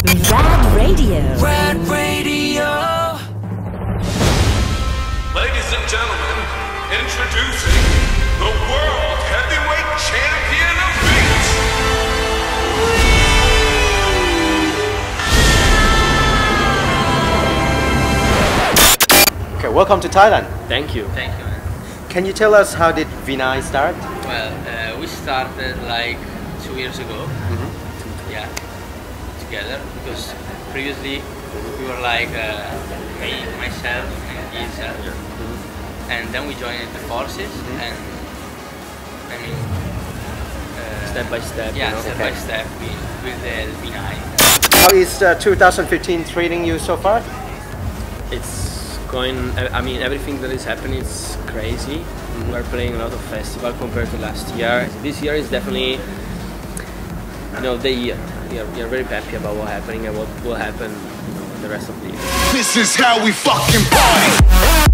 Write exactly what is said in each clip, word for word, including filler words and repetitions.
Rad Radio. Rad Radio. Ladies and gentlemen, introducing the World Heavyweight Champion of Beats. Okay, welcome to Thailand. Thank you. Thank you, man. Can you tell us how did Vinai start? Well, uh, we started like two years ago. Mm-hmm. Yeah, together because previously we were like uh, me, myself, and Isa, Mm-hmm. and then we joined the forces, Mm-hmm. and I mean, uh, Step by step. yeah, you know? step Okay. by step, we with the V nine. How is uh, two thousand fifteen treating you so far? It's going. I mean, everything that is happening is crazy. Mm-hmm. We're playing a lot of festival compared to last year. This year is definitely, you know, the year. We are, we are very happy about what's happening and what will happen, you know, the rest of the year. This is how we fucking party.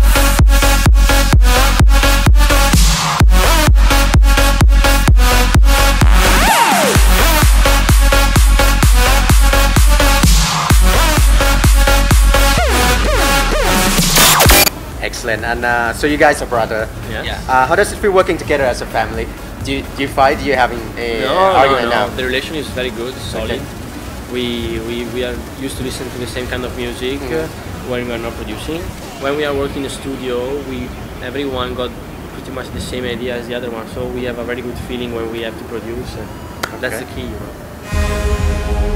Excellent. And uh, so you guys are brother. Yeah. Yeah. Uh, how does it feel working together as a family? Do you, do you fight? Do you having a No, argument no, no. now? The relation is very good, solid. Okay. We, we we are used to listen to the same kind of music Mhm. uh, when we are not producing. When we are working in the studio, we everyone got pretty much the same idea as the other one. So we have a very good feeling when we have to produce. And that's Okay. the key, you know.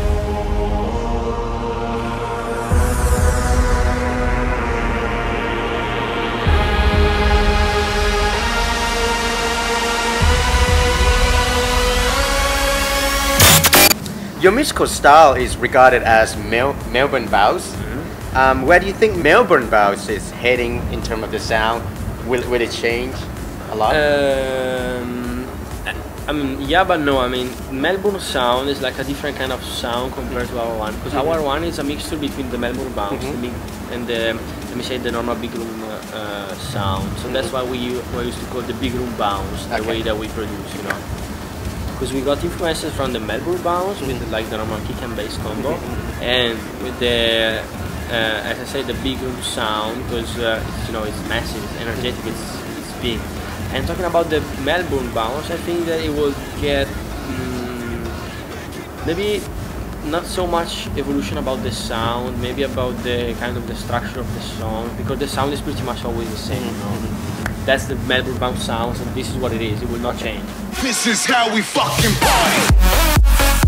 Your musical style is regarded as Mel- Melbourne Bounce. Mm-hmm. Um, where do you think Melbourne Bounce is heading in terms of the sound? Will, will it change a lot? Um, I mean, yeah, but no. I mean, Melbourne sound is like a different kind of sound compared to our one, because Mhm. our one is a mixture between the Melbourne bounce Mhm. the big, and the, let me say, the normal big room uh, uh, sound. So that's why we u- we used to call the big room bounce the Okay. way that we produce, you know. Because we got influences from the Melbourne bounce with like the normal kick and bass combo, and with the uh, as I say, the big room sound, because uh, it's, you know, it's massive, it's energetic, it's, it's big. And talking about the Melbourne bounce, I think that it will get mm, maybe not so much evolution about the sound, maybe about the kind of the structure of the song, because the sound is pretty much always the same. You know? That's the Melbourne bounce sound, and this is what it is. It will not change. This is how we fucking party.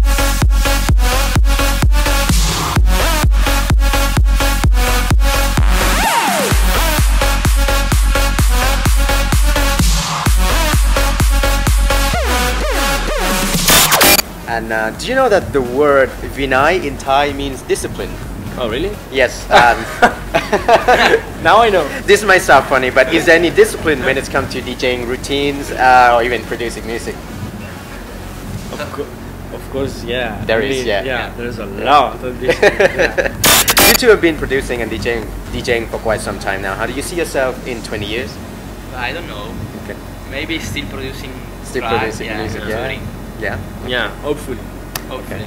And uh, do you know that the word Vinai in Thai means discipline? Oh, really? Yes. Um, Now I know. this might sound funny, but is there any discipline when it comes to DJing routines uh, or even producing music? Of, co- of course, yeah. There I is, mean, yeah. Yeah, there's a lot of this. Yeah. You two have been producing and DJing, DJing for quite some time now. How do you see yourself in twenty years? I don't know. Okay. Maybe still producing. Still tracks, producing yeah, music, and yeah. touring, Yeah. Yeah, hopefully. hopefully.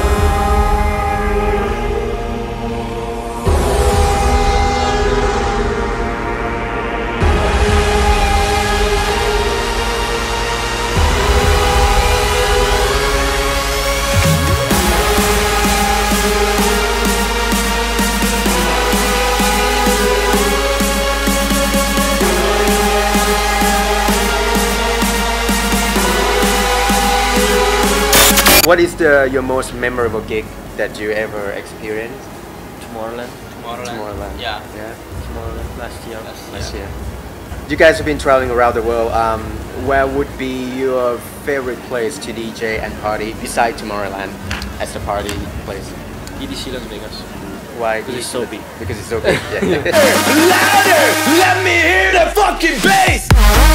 What is the your most memorable gig that you ever experienced? Tomorrowland. Tomorrowland. Tomorrowland. Yeah. Yeah. Tomorrowland last year. Last Last year. year. You guys have been traveling around the world. Um, where would be your favorite place to D J and party beside Tomorrowland as the party place? E D C Las Vegas. Why? Because it's so big. Because it's so big. Yeah. Louder! Let me hear the fucking bass!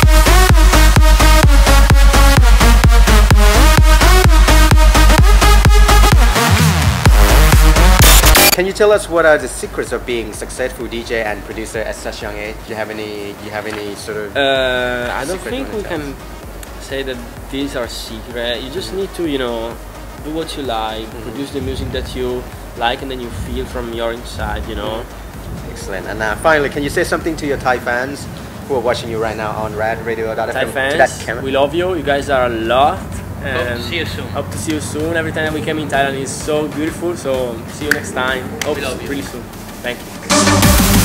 Can you tell us what are the secrets of being successful D J and producer at such young age? Do you have any? Do you have any sort of? Uh, I don't Secret think we knowledge. can say that these are secret. You just need to, you know, do what you like, Mhm. produce the music that you like and then you feel from your inside, you know. Excellent. And uh, finally, can you say something to your Thai fans who are watching you right now on rad radio dot f m? Thai fans, we love you. You guys are a lot. Hope And to see you soon. Hope to see you soon. Every time we come in Thailand is so beautiful. So see you next time. Hope We love you. really soon. Thank you.